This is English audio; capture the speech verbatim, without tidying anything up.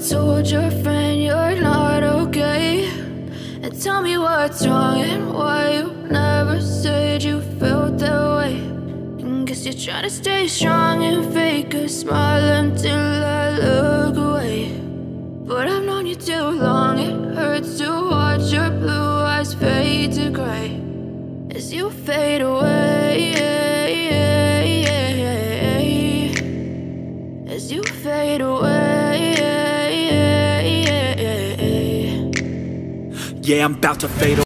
told your friend you're not okay, and tell me what's wrong and why you never said you felt that way. And guess you're trying to stay strong and fake a smile until I look away. But I've known you too long, it hurts to watch your blue eyes fade to gray as you fade away, as you fade away. Yeah, I'm about to fade away.